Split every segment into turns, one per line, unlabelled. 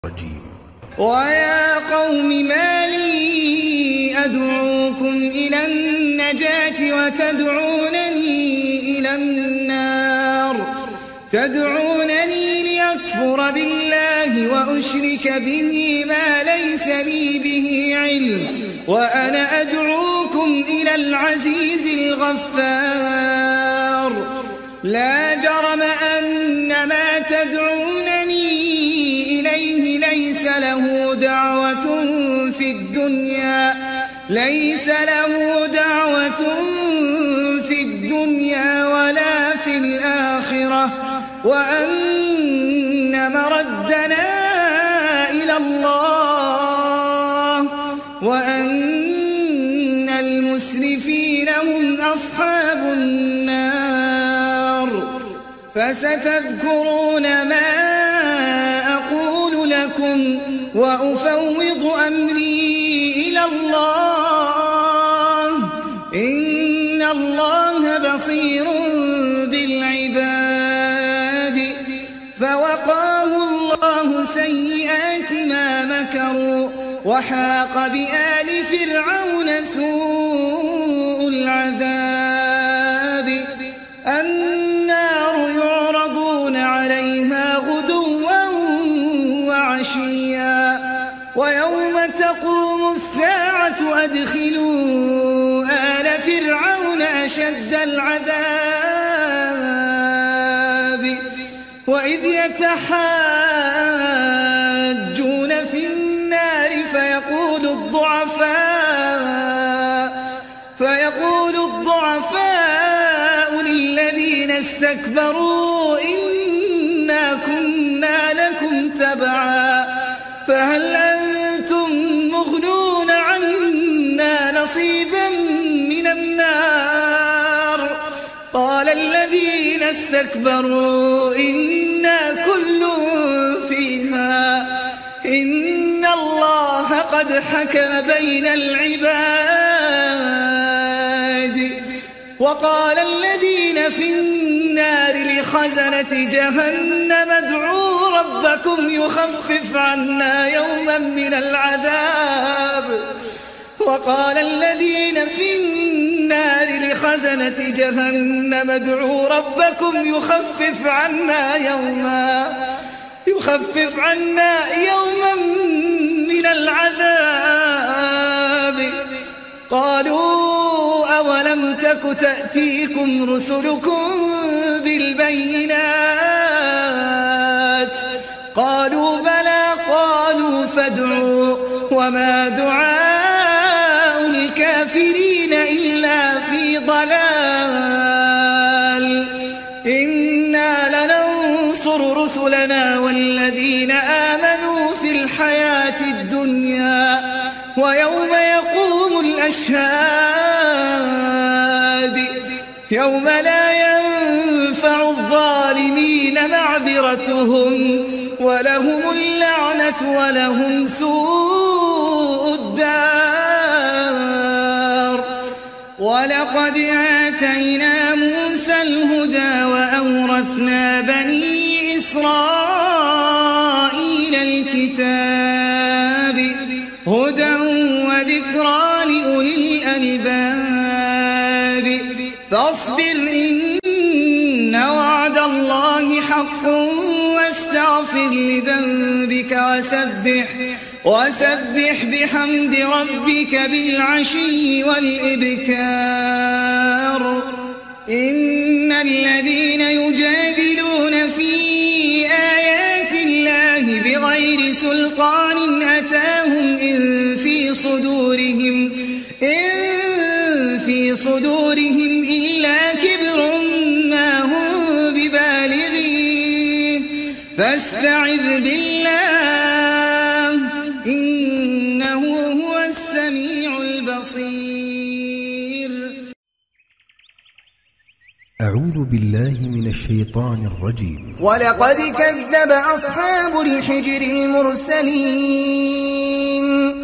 الرجيم.
ويا قوم ما لي أدعوكم إلى النجاة وتدعونني إلى النار تدعونني ليكفر بالله وأشرك به ما ليس لي به علم وأنا أدعوكم إلى العزيز الغفار لا جرم أن ما تدعونني إليه ليس له دعوة في الدنيا ولا في الآخرة وأن مردنا إلى الله وأن المسرفين هم أصحاب النار فستذكرون ما أقول لكم وأفوض أمري إلى الله إن الله بصير بالعباد فوقاه الله سيئات ما مكروا وحاق بآل فرعون سوء العذاب النار يعرضون عليها غدوا وعشيا ويوم تقوم الساعة أدخلوا آل فرعون أشد العذاب وإذ يتحاجون في النار فيقول الضعفاء للذين استكبروا إنا كنا لكم تبعا فهل أنتم مغنون عنا نصيبا من النار قال الذين استكبروا إنا كل فيها إن الله قد حكم بين العباد وقال الذين في النار لخزنة جهنم ادعوا ربكم يخفف عنا يوما من العذاب وقال الذين في النار لخزنة جهنم ادعوا ربكم يخفف عنا يوما من العذاب قالوا أولم تك تأتيكم رسلكم بالبينات قالوا بلى قالوا فادعوا وما دعاء الكافرين إلا في ضلال إنا لننصر رسلنا والذين آمنوا في الحياة الدنيا ويوم يقوم الأشهاد يوم لا ينفع الظالمين معذرتهم ولهم اللعنة ولهم سوء الدار ولقد آتينا موسى الهدى وأورثنا بني إسرائيل الكتاب هدى وذكرى لأولي الألباب فاصبر إن وعد الله حق واستغفر لذنبك وسبح بحمد ربك بالعشي والإبكار إن الذين يجادلون في آيات الله بغير سلطان أتاهم إن في صدورهم إلا كبر ما هم ببالغيه فاستعذ بالله إنه هو السميع البصير.
أعوذ بالله من الشيطان الرجيم.
ولقد كذب أصحاب الحجر المرسلين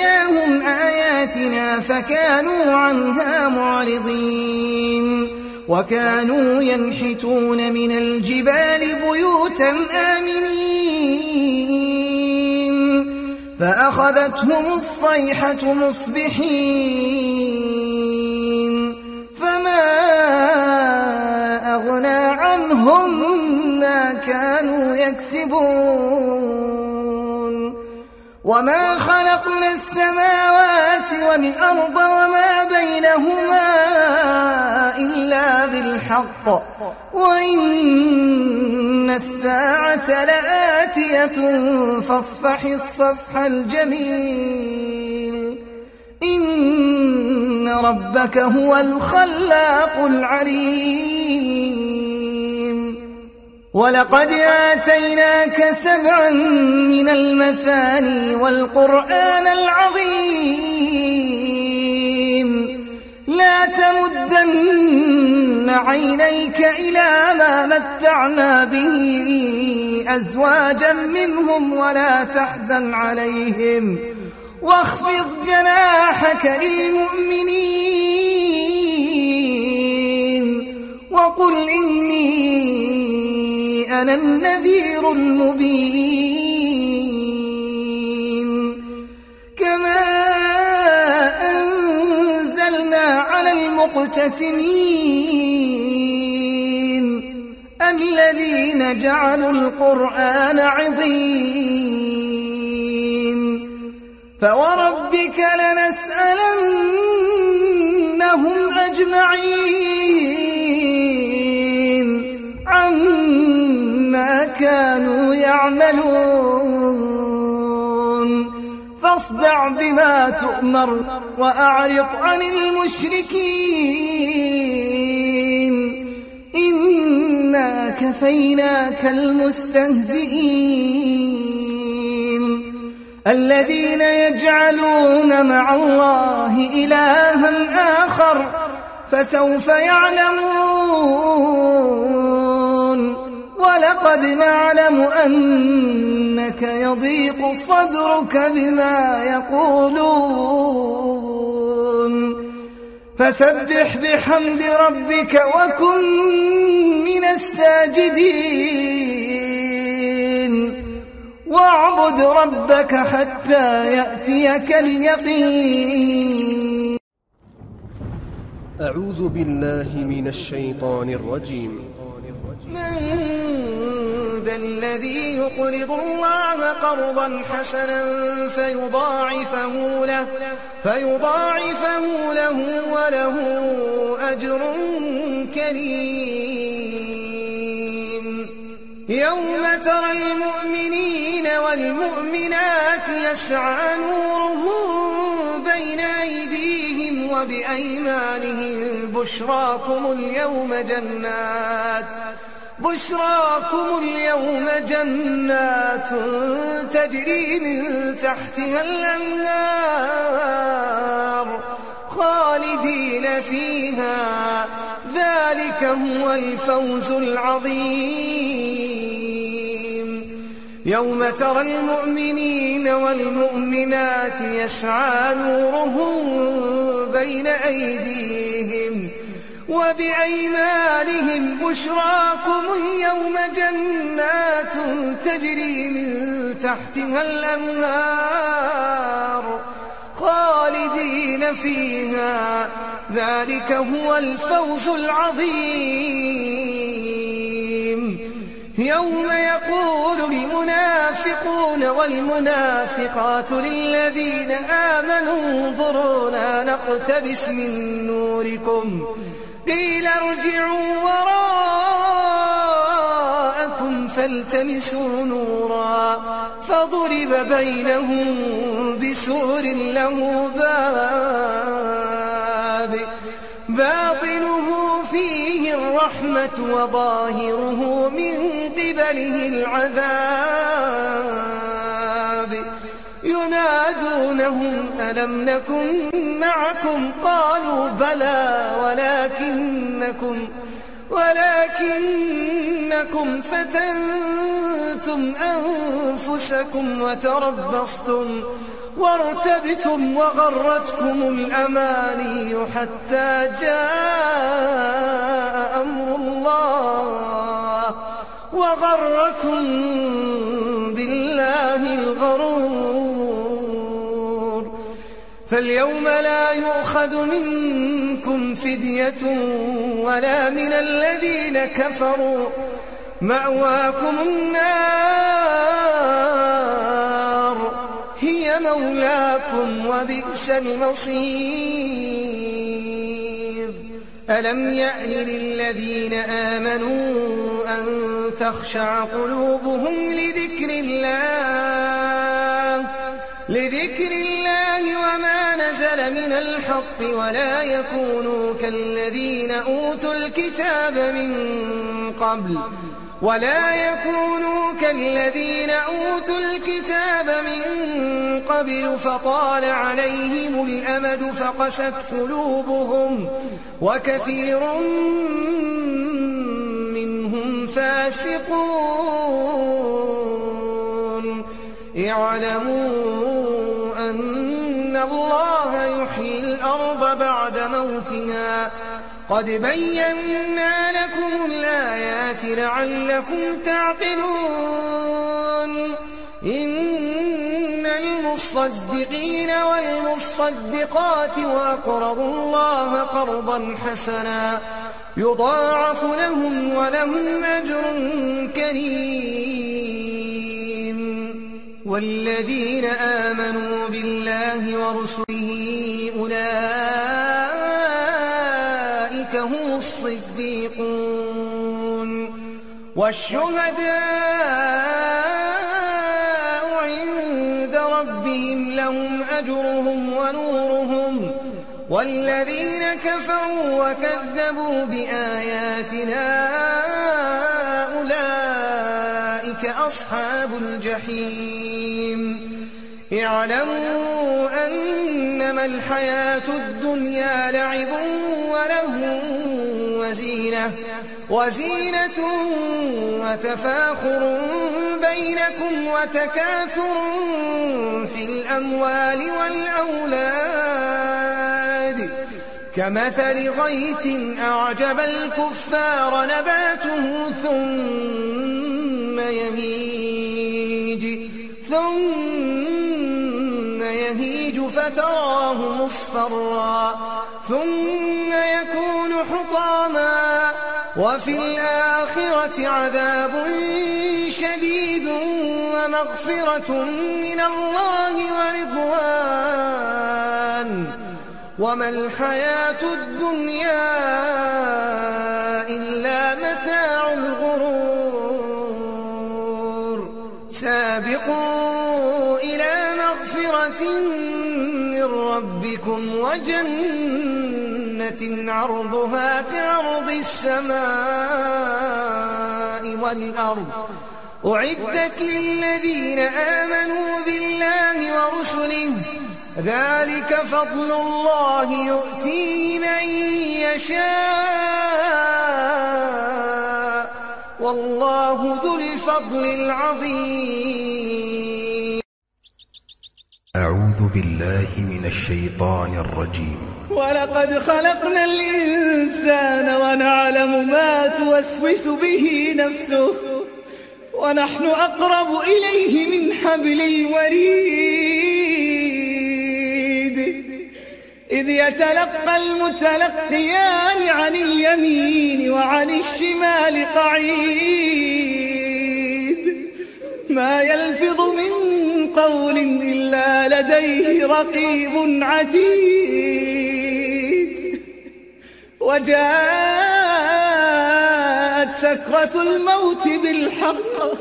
وآتيناهم آياتنا فكانوا عنها معرضين وكانوا ينحتون من الجبال بيوتا آمنين فأخذتهم الصيحة مصبحين فما أغنى عنهم ما كانوا يكسبون وما خلقنا السماوات والأرض وما بينهما إلا بالحق وإن الساعة لآتية فاصفح الصفح الجميل إن ربك هو الخلاق العليم ولقد آتيناك 7 من المثاني والقرآن العظيم لا تمدن عينيك إلى ما متعنا به أزواجا منهم ولا تحزن عليهم واخفض جناحك للمؤمنين وقل إني أنا النذير المبين كما أنزلنا على المقتسمين الذين جعلوا القرآن عظيم فوربك لنسألنهم أجمعين عما كانوا يعملون فاصدع بما تؤمر وأعرض عن المشركين إنا كفيناك المستهزئين الذين يجعلون مع الله إلها آخر فسوف يعلمون ولقد نعلم أنك يضيق صدرك بما يقولون فسبح بحمد ربك وكن من الساجدين واعبد ربك حتى يأتيك اليقين.
أعوذ بالله من الشيطان الرجيم.
من ذا الذي يقرض الله قرضا حسنا فيضاعفه له وله أجر كريم يوم ترى المؤمنين والمؤمنات يسعى نورهم بين أيديهم وبأيمانهم بشراكم اليوم جنات تجري من تحتها الأنهار خالدين فيها ذلك هو الفوز العظيم يوم ترى المؤمنين والمؤمنات يسعى نورهم بين أيديهم وبأيمانهم بشراكم اليوم جنات تجري من تحتها الأنهار خالدين فيها ذلك هو الفوز العظيم يوم يقول المنافقون والمنافقات للذين آمنوا انظرونا نقتبس من نوركم قيل ارجعوا وراءكم فالتمسوا نورا فضرب بينهم بسور له باب باطنه فيه الرحمة وظاهره من قبله العذاب ينادونهم ألم نكن معكم قالوا بلى ولكنكم فتنتم أنفسكم وتربصتم وارتبتم وغرتكم الأماني حتى جاء
الله وغركم بالله الغرور. فاليوم لا يؤخذ منكم فدية ولا من الذين كفروا، مأواكم النار هي مولاكم وبئس المصير. ألم يأن للذين آمنوا أن تخشع قلوبهم لذكر الله وما نزل من الحق ولا يكونوا كالذين أوتوا الكتاب من قبل فطال عليهم الأمد فقست قلوبهم وكثير منهم فاسقون. اعلموا أن الله يحيي الأرض بعد موتها قد بينا لكم الآيات لعلكم تعقلون. إن المصدقين والمصدقات وأقرضوا الله قرضا حسنا يضاعف لهم ولهم أجر كريم. والذين آمنوا بالله ورسله أولئك هم الصديقون والشهداء عند ربهم لهم أجرهم ونورهم. والذين كفروا وكذبوا بآياتنا أولئك أصحاب الجحيم. اعلموا أنما الحياة الدنيا لعب وله وزينة وتفاخر بينكم وتكاثر في الأموال والأولاد كمثل غيث أعجب الكفار نباته ثم يهيج فتراه مصفرا ثم يكون حطاما وفي الآخرة عذاب شديد ومغفرة من الله ورضوان وما الحياة الدنيا إلا متاع الغرور. سابقوا إلى مغفرة من ربكم وجنة عرضها كعرض السماء والأرض أعدت للذين آمنوا بالله ورسله ذلك فضل الله يؤتيه من يشاء والله ذو الفضل العظيم.
أعوذ بالله من الشيطان الرجيم.
ولقد خلقنا الإنسان ونعلم ما توسوس به نفسه ونحن أقرب إليه من حبل الوريد إذ يتلقى المتلقيان عن اليمين وعن الشمال قعيد ما يلفظ من قول إلا لديه رقيب عتيد. وجاءت سكرة الموت بالحق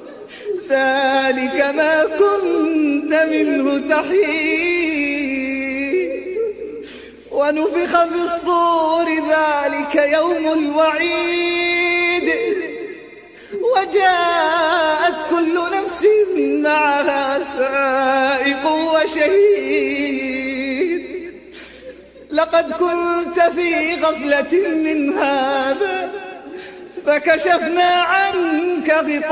ذلك ما كنت منه تحيد. ونفخ في الصور ذلك يوم الوعيد وجاءت كل نفس معها سائق وشهيد. لقد كنت في غفلة من هذا فكشفنا عنك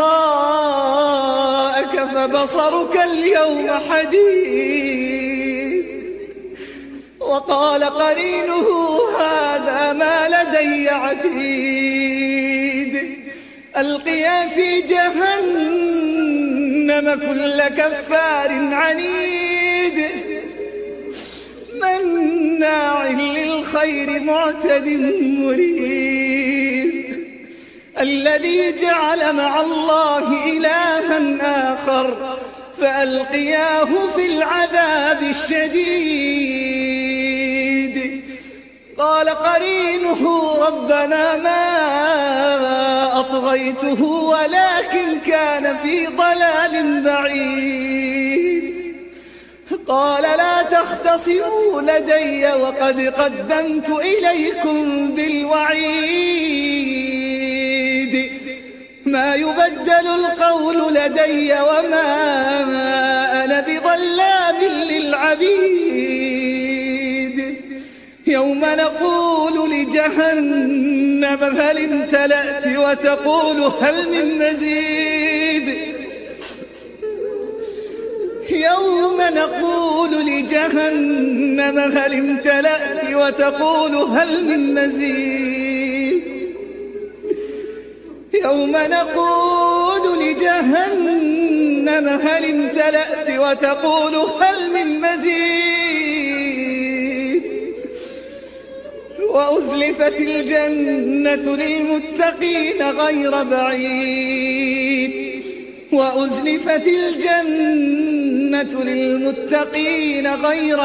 غطاءك فبصرك اليوم حديد. وقال قرينه هذا ما لدي عتيد ألقيا في جهنم كل كفار عنيد مناع للخير معتد مريب الذي جعل مع الله إلها آخر فألقياه في العذاب الشديد قال قرينه ربنا ما أطغيته ولكن كان في ضلال بعيد قال لا تختصموا لدي وقد قدمت إليكم بالوعيد ما يبدل القول لدي وما أنا بظلام للعبيد يوم نقول لجهنم هل امتلأت وتقول هل من مزيد يوم نقول لجهنم هل امتلأت وتقول هل من مزيد يوم نقول لجهنم هل امتلأت وتقول هل من مزيد وأزلفت الجنة للمتقين غير بعيد وأزلفت الجنة للمتقين غير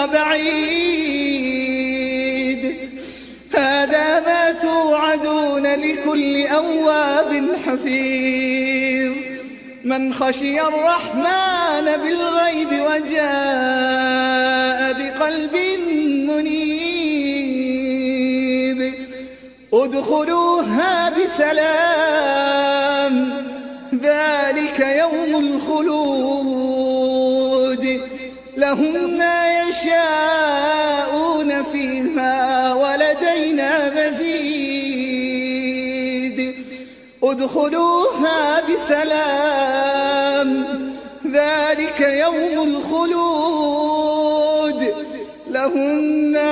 بعيد هذا ما توعدون لكل أواب حفيظ من خشي الرحمن بالغيب وجاء بقلب منيب ادخلوها بسلام ذلك يوم الخلود لهم ما يشاءون فيها ولدينا مزيد ادخلوها بسلام ذلك يوم الخلود لهم ما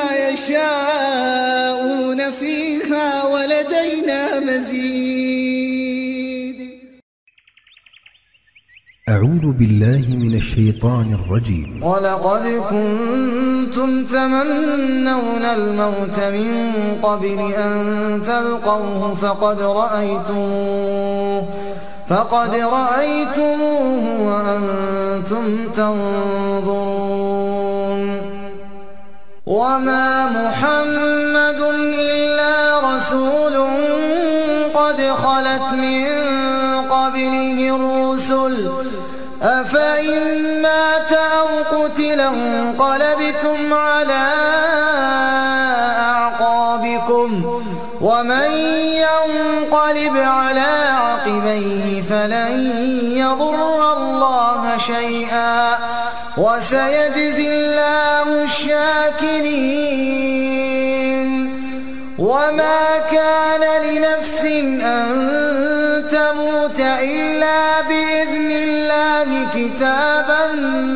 يشاءون فيها ولدينا مزيد.
أعوذ بالله من الشيطان الرجيم.
ولقد كنتم تمنون الموت من قبل أن تلقوه فقد رأيتموه وأنتم تنظرون وما محمد إلا رسول قد خلت من قبله الرسل أفإن مات أو قتل انقلبتم على أعقابكم ومن ينقلب على عقبيه فلن يضر الله شيئا وسيجزي الله الشاكرين وما كان لنفس أن تموت إلا بإذن الله كتابا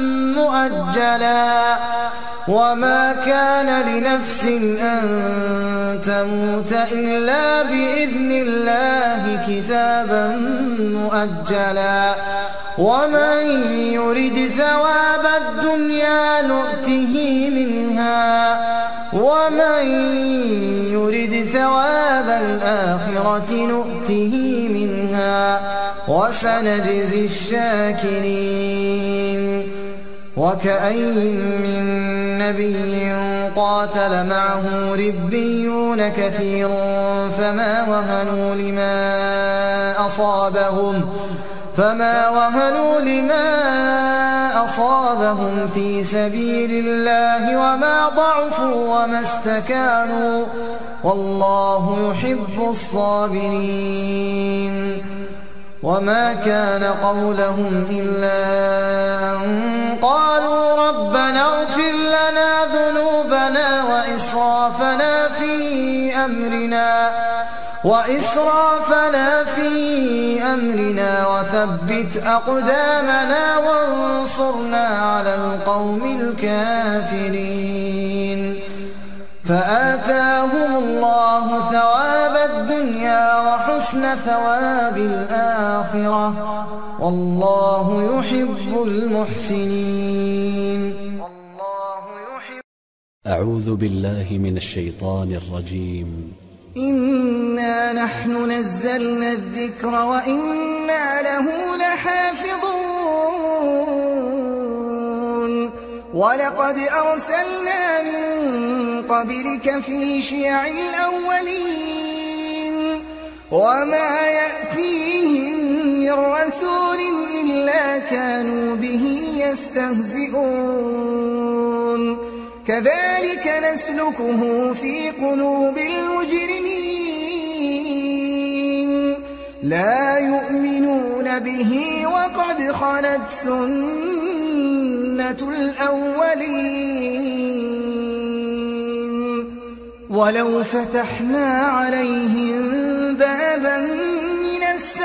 مؤجلا وما كان لنفس أن تموت إلا بإذن الله كتابا مؤجلا ومن يرد ثواب الدنيا نؤته منها ومن يرد ثواب الآخرة نؤته منها وسنجزي الشاكرين وكأين من نبي قاتل معه ربيون كثير فما وهنوا لما أصابهم في سبيل الله وما ضعفوا وما استكانوا والله يحب الصابرين وما كان قولهم إلا أن قالوا ربنا اغفر لنا ذنوبنا وإسرافنا في أمرنا وثبت أقدامنا وانصرنا على القوم الكافرين
آتاهم الله ثواب الدنيا وحسن ثواب الآخرة والله يحب المحسنين.
أعوذ بالله من الشيطان الرجيم.
إنا نحن نزلنا الذكر وإنا له لحافظون ولقد أرسلنا من قبلك في شيع الأولين وما يأتيهم من رسول إلا كانوا به يستهزئون كذلك نسلكه في قلوب المجرمين لا يؤمنون به وقد خلت سنة الأولين ولو فتحنا عليهم بابا من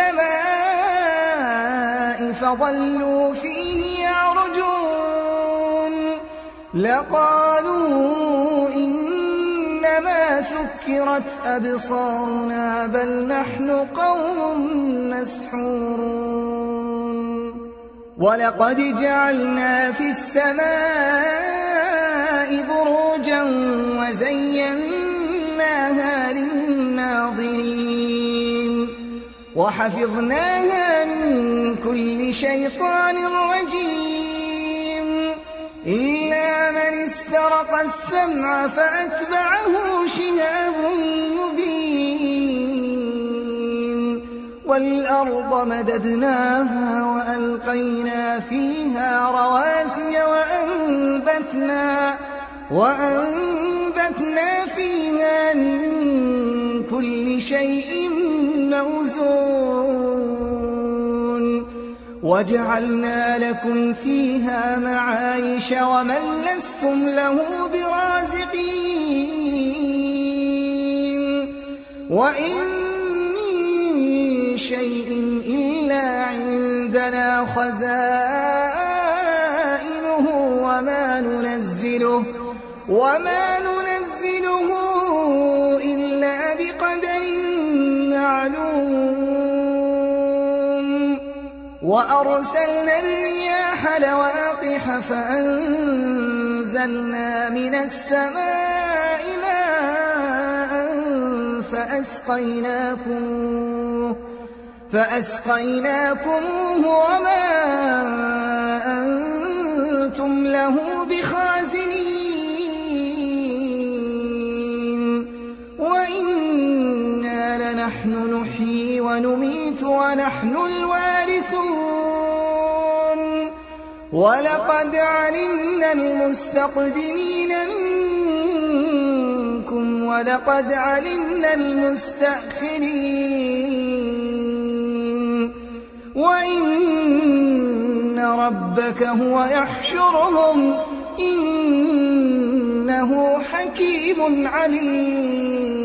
السماء فظلوا فيه يعرجون لقالوا إنما سكرت أبصارنا بل نحن قوم مسحورون ولقد جعلنا في السماء بروجا وزيناها للناظرين وحفظناها من كل شيطان رجيم إلا من استرق السمع فأتبعه شهاب مبين والأرض مددناها وألقينا فيها رواسي وأنبتنا فيها من كل شيء موزون وجعلنا لكم فيها معايش ومن لستم له برازقين وإن من شيء إلا عندنا خزائنه وما ننزله إلا بقدر معلوم وأرسلنا الرياح لواقح فأنزلنا من السماء ماء فأسقيناكموه وما أنتم له بخازنين وإنا لنحن نحيي ونميت ونحن الوارثون ولقد علمنا المستقدمين منكم ولقد علمنا المستأخرين وإن ربك هو يحشرهم إنه حكيم عليم.